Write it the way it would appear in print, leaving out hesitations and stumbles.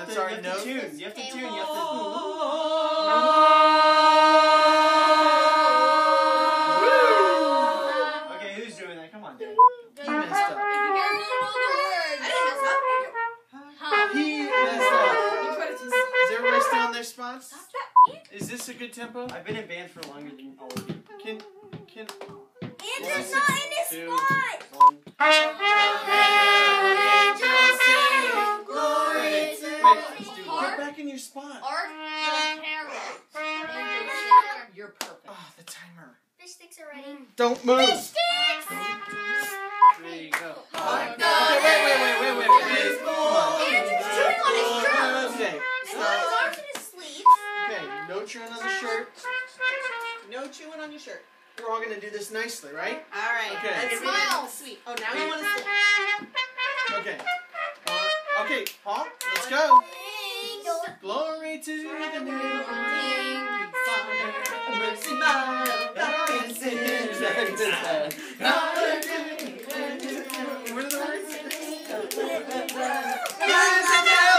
That's our note. You have to tune. You have to. Okay, who's doing that? Come on, Dad. He messed up. He messed up. Is everybody still on their spots? Is this a good tempo? I've been in band for longer than all of you. Can. Andrew's not in his spot. Get back in your spot. You're perfect. Oh, the timer. Fish sticks are ready. Don't move. Fish sticks! There you go. Oh, Okay, wait. Andrew's chewing on his shirt. Okay, And stop. his arms in his sleeves. Okay, no chewing on the shirt. No chewing on your shirt. We're all gonna do this nicely, right? All right. Okay. And smile. Sweet. Oh, now you want to sit. Okay. Okay, Paul, let's go. Ding dong. Glory to the name of Mercy, my What are the words?